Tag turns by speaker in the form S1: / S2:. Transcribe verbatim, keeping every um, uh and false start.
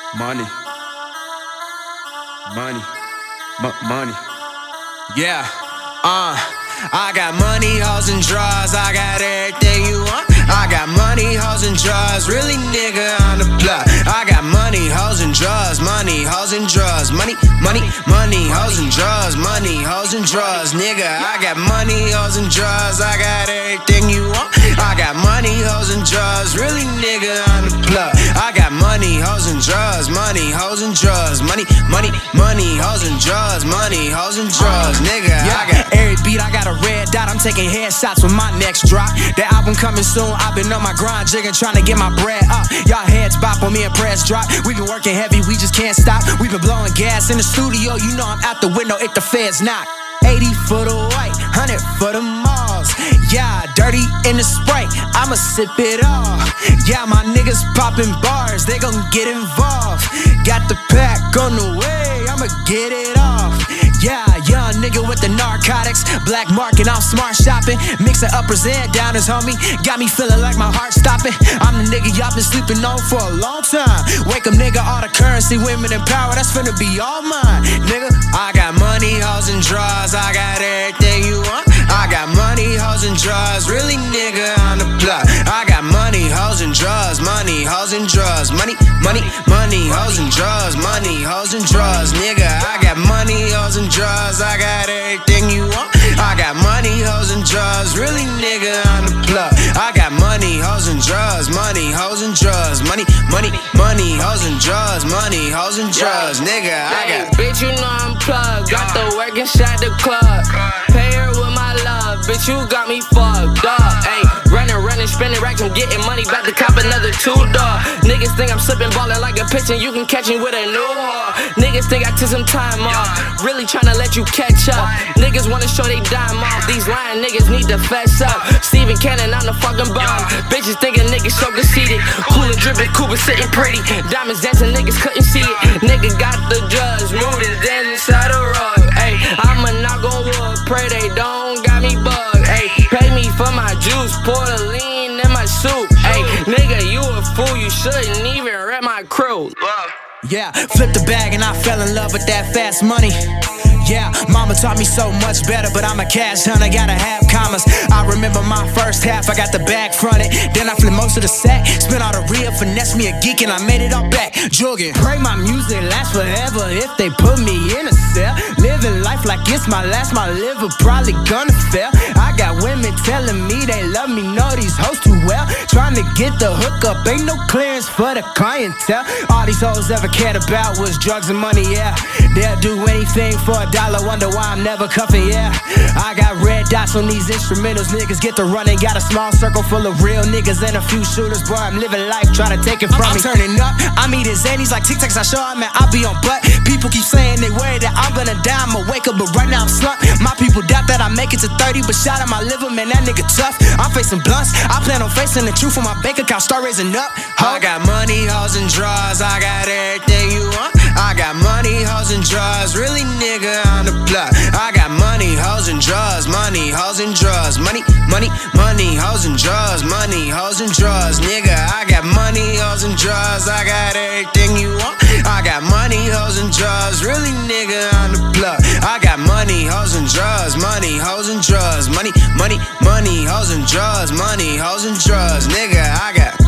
S1: Money. Money. M money. Yeah. Uh. I got money, hoes, and drugs. I got everything you want. I got money, hoes, and drugs. Really, nigga, on the block. I got money, hoes, and drugs. Money, hoes, and drugs. Money, money, money, hoes, and drugs. Money, hoes, and drugs. Nigga, I got money, hoes, and drugs. I got everything you want. I got money, hoes, and drugs. Really, nigga, on the block. I got money, hoes, and drugs. Money, hoes, and drugs. Money, money, money, hoes, and drugs. Money, hoes, and drugs. Nigga, I got
S2: every beat. I got a red dot, I'm taking headshots with my next drop. That album coming soon, I've been on my grind, jigging, trying to get my bread up. Y'all heads bop on me and press drop. We been working heavy, we just can't stop. We been blowing gas in the studio, you know I'm out the window if the feds knock. eighty for the white, one hundred for the malls. Yeah, dirty in the Sprite, I'ma sip it all. Yeah, my niggas popping bars, they gon' get involved. Got the pack on the way, I'ma get it off. Yeah, young nigga with the narcotics, black market, I'm smart shopping. Mixing uppers and downers, homie, got me feeling like my heart stopping. I'm the nigga y'all been sleeping on for a long time. Wake up, nigga, all the currency, women in power, that's finna be all mine, nigga.
S1: I got money, hoes, and drugs. I got everything you want. I got money, hoes, and drugs. Really, nigga, on the block. I got money, hoes, and drugs. Money, hoes, and drugs. Money, money, money, hoes, and drugs. Money, hoes, and drugs. Nigga, I got money, hoes, and drugs. I got everything you want. I got money, hoes, and drugs. Really, nigga, on the block. I got money, hoes, and drugs. Money, hoes, and drugs. Money, money, money, hoes, and drugs. Money, hoes, and drugs. Nigga, I got.
S3: Bitch, you know I'm plugged. Got the work inside the club. Pay her with my love. Bitch, you got me fucked up. Ayy, running, running, spending racks. I'm getting money. About to cop another two dog. Niggas think I'm slipping, balling like a pitch, and you can catch me with a new haul. Niggas think I took some time off. Really tryna let you catch up. Niggas wanna show they dime off. These lying niggas need to fess up. Steven Cannon, I'm the fucking bomb. Bitches thinking niggas so conceited. Cool and drippin', Cooper sitting pretty. Diamonds dancing, niggas couldn't see it. Nigga got the drugs, moving dance inside a rug. Ayy, I'ma knock on wood, pray they don't got me bugged. Ayy, pay me for my juice, pour the lean in my soup. Ayy, nigga, you a fool, you shouldn't even rep my crew.
S2: Yeah, flipped the bag and I fell in love with that fast money. Yeah, mama taught me so much better, but I'm a cash hunter, gotta have commas. I remember my first half, I got the bag fronted. Then I flipped most of the sack, spent all the real, finesse me a geek, and I made it all back, jogging. Pray my music lasts forever if they put me in a cell. Living life like it's my last, my liver probably gonna fail. I got women telling me they love me, know these hoes too well. Trying to get the hookup, ain't no clearance for the clientele. All these hoes ever cared about was drugs and money, yeah. They'll do anything for a dollar, wonder why I'm never cuffing, yeah. I got red dots on these instrumentals, niggas get to running. Got a small circle full of real niggas and a few shooters. Boy, I'm living life, trying to take it from I'm, me. I'm turning up, I'm eating Xannies like Tic Tacs, I show up, man, I be on butt. People keep saying they worried that I'm gonna die, I'ma wake up, but right now I'm slumped. My people doubt that I make it to thirty, but shout out my liver, man, that nigga tough. I'm facing blunts, I plan on facing the truth when my bank account start raising up.
S1: Ho. I got money, hoes, and drugs. I got everything you want. I got money, hoes, and drugs. Really, nigga, on the block. I got money, hoes, and drugs. Money, hoes, and drugs. Money, money, money, hoes, and drugs. Money, hoes, and drugs. Nigga, I got money, hoes, and drugs. I got everything you want. I got money, hoes, and drugs. Really, nigga, on the block. I got money, hoes, and drugs. Money, hoes, and drugs. Money, money, money, hoes, and drugs. Money, hoes, and drugs. Nigga, I got